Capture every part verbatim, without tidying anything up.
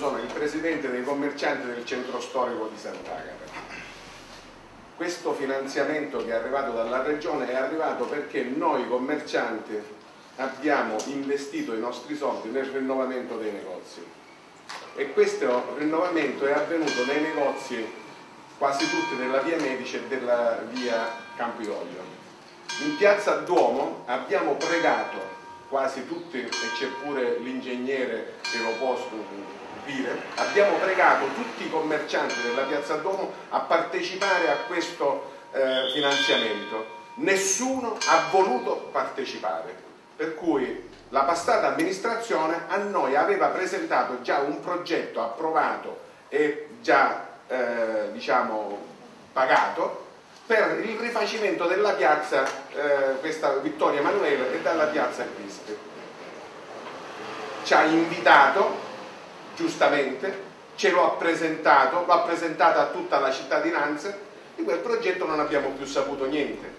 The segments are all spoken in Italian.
sono il presidente dei commercianti del centro storico di Sant'Agata. Questo finanziamento che è arrivato dalla regione è arrivato perché noi commercianti abbiamo investito i nostri soldi nel rinnovamento dei negozi, e questo rinnovamento è avvenuto nei negozi quasi tutti della via Medici e della via Campidoglio. In piazza Duomo abbiamo pregato quasi tutti, e c'è pure l'ingegnere che lo può dire, abbiamo pregato tutti i commercianti della piazza Duomo a partecipare a questo eh, finanziamento. Nessuno ha voluto partecipare, per cui la passata amministrazione a noi aveva presentato già un progetto approvato e già eh, diciamo pagato per il rifacimento della piazza, eh, questa Vittorio Emanuele, e dalla piazza Cristi. Ci ha invitato, giustamente, ce lo ha presentato, lo ha presentato a tutta la cittadinanza. Di quel progetto non abbiamo più saputo niente.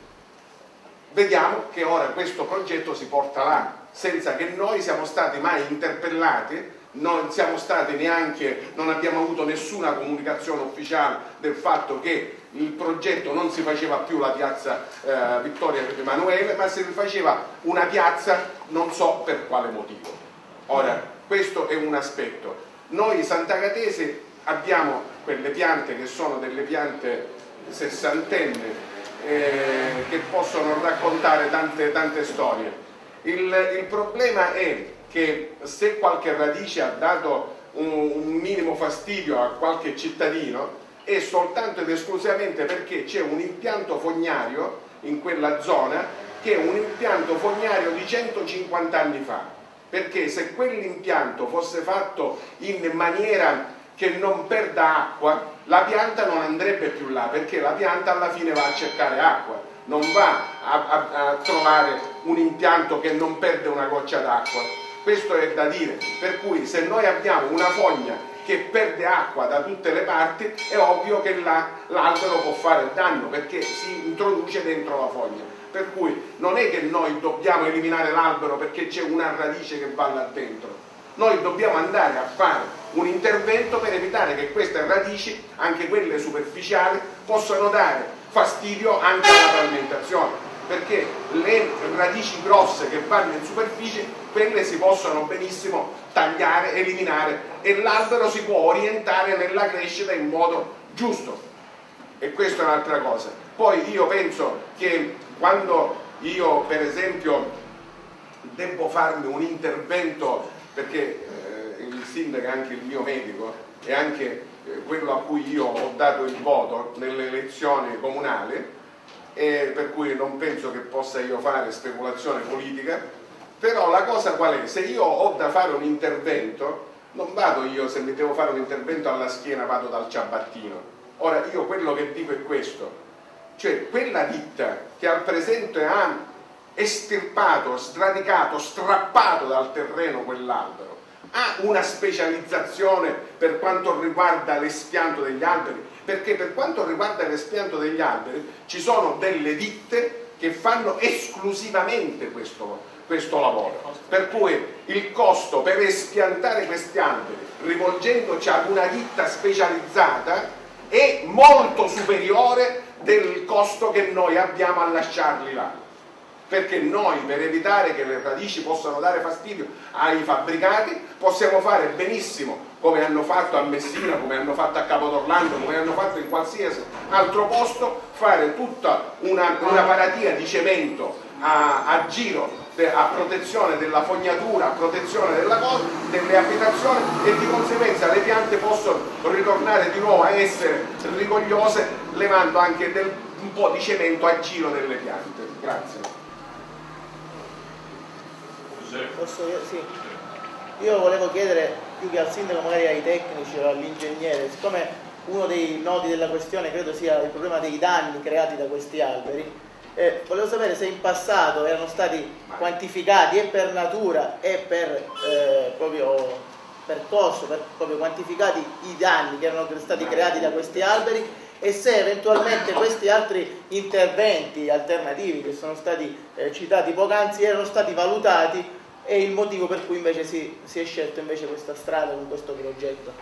Vediamo che ora questo progetto si porta là, senza che noi siamo stati mai interpellati, non siamo stati neanche, non abbiamo avuto nessuna comunicazione ufficiale del fatto che il progetto non si faceva più la piazza eh, Vittorio Emanuele, ma si rifaceva una piazza non so per quale motivo. Ora, questo è un aspetto. Noi sant'agatesi abbiamo quelle piante che sono delle piante sessantenne eh, che possono raccontare tante, tante storie. Il, il problema è che se qualche radice ha dato un, un minimo fastidio a qualche cittadino è soltanto ed esclusivamente perché c'è un impianto fognario in quella zona che è un impianto fognario di centocinquanta anni fa, perché se quell'impianto fosse fatto in maniera che non perda acqua, la pianta non andrebbe più là, perché la pianta alla fine va a cercare acqua, non va a, a, a trovare un impianto che non perde una goccia d'acqua. Questo è da dire, per cui se noi abbiamo una fogna che perde acqua da tutte le parti, è ovvio che l'albero può fare danno, perché si introduce dentro la fogna. Per cui non è che noi dobbiamo eliminare l'albero perché c'è una radice che va là dentro. Noi dobbiamo andare a fare un intervento per evitare che queste radici, anche quelle superficiali, possano dare fastidio anche alla pavimentazione. Perché le radici grosse che vanno in superficie, quelle si possono benissimo tagliare, eliminare, e l'albero si può orientare nella crescita in modo giusto. E questa è un'altra cosa. Poi io penso che quando io per esempio devo farmi un intervento, perché eh, il sindaco è anche il mio medico, e anche eh, quello a cui io ho dato il voto nelle elezioni comunali, e per cui non penso che possa io fare speculazione politica, però la cosa qual è? Se io ho da fare un intervento, non vado io, se mi devo fare un intervento alla schiena, vado dal ciabattino. Ora io quello che dico è questo, cioè quella ditta che al presente ha estirpato, sradicato, strappato dal terreno quell'albero, ha una specializzazione per quanto riguarda l'espianto degli alberi, perché per quanto riguarda l'espianto degli alberi ci sono delle ditte che fanno esclusivamente questo, questo lavoro, per cui il costo per espiantare questi alberi rivolgendoci ad una ditta specializzata è molto superiore del costo che noi abbiamo a lasciarli là, perché noi, per evitare che le radici possano dare fastidio ai fabbricati, possiamo fare benissimo, come hanno fatto a Messina, come hanno fatto a Capodorlando, come hanno fatto in qualsiasi altro posto, fare tutta una, una paratia di cemento a, a giro a protezione della fognatura, a protezione della cosa, delle abitazioni, e di conseguenza le piante possono ritornare di nuovo a essere rigogliose, levando anche del, un po' di cemento a giro delle piante. Grazie. Posso io? Sì. Io volevo chiedere più che al sindaco, magari ai tecnici o all'ingegnere, siccome uno dei nodi della questione credo sia il problema dei danni creati da questi alberi, eh, volevo sapere se in passato erano stati quantificati e per natura e per eh, proprio percorso, per, proprio quantificati i danni che erano stati creati da questi alberi, e se eventualmente questi altri interventi alternativi che sono stati eh, citati poc'anzi erano stati valutati è il motivo per cui invece si, si è scelto invece questa strada con questo progetto.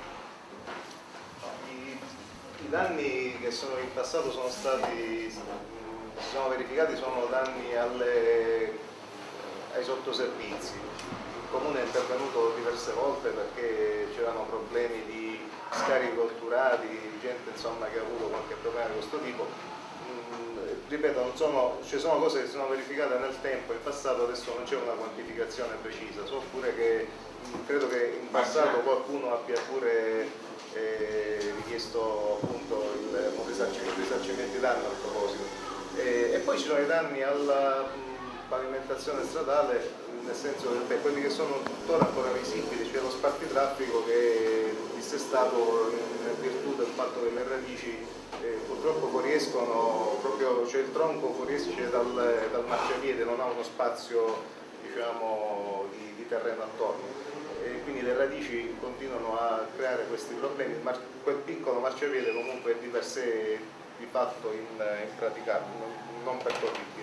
I, i danni che sono in passato sono stati, si sono verificati, sono danni alle, ai sottoservizi. Il comune è intervenuto diverse volte perché c'erano problemi di scarichi colturati, gente insomma che ha avuto qualche problema di questo tipo. Ripeto, non sono, ci sono cose che si sono verificate nel tempo, in passato, adesso non c'è una quantificazione precisa, so pure che credo che in passato qualcuno abbia pure eh, richiesto appunto il risarcimento di danni a proposito. E, e poi ci sono i danni alla mh, pavimentazione stradale, nel senso che beh, quelli che sono tuttora ancora visibili, c'è lo spartitraffico che è dissestato in virtù del fatto che le radici Eh, purtroppo fuoriescono, proprio cioè il tronco fuoriesce dal, dal marciapiede, non ha uno spazio diciamo, di, di terreno attorno e quindi le radici continuano a creare questi problemi. Mar quel piccolo marciapiede comunque è di per sé di fatto impraticabile, non, non percorribile.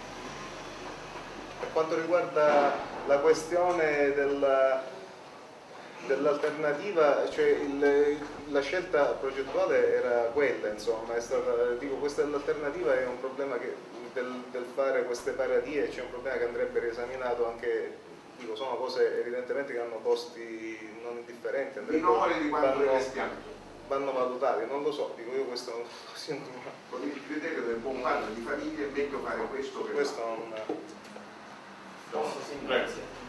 Per quanto riguarda la questione della dell'alternativa, cioè il, la scelta progettuale era quella, insomma, è stata, dico, questa l'alternativa è un problema che, del, del fare queste paradie, c'è un problema che andrebbe riesaminato anche, dico, sono cose evidentemente che hanno costi non indifferenti, minore di quanto vanno, investiamo. vanno valutati, non lo so, dico io questo non lo sento. Con il criterio del buon padre di famiglia è meglio fare questo che questo non... Posso, sì, grazie.